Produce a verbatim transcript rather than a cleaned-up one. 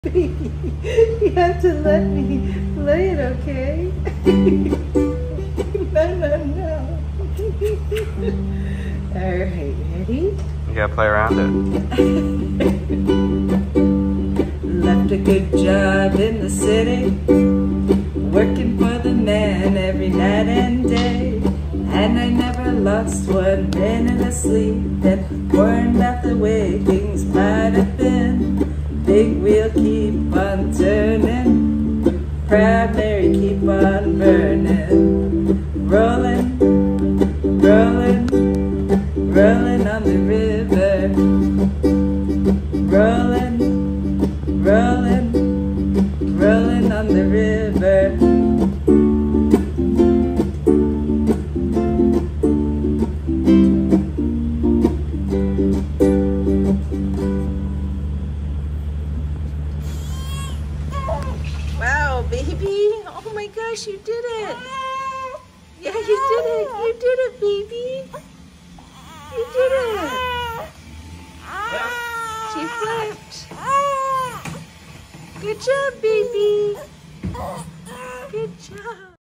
You have to let me play it, okay? No, no, no. Alright, ready? You gotta play around it. Left a good job in the city, working for the man every night and day. And I never lost one minute of sleep, and worried about the way things might have been. Big wheel keep on turning, proud Mary keep on burning. Rolling, rolling, rolling on the river. Rolling, rolling, rolling on the river. Wow, baby. Oh my gosh, you did it. Yeah, you did it. You did it, baby. You did it. She flipped. Good job, baby. Good job.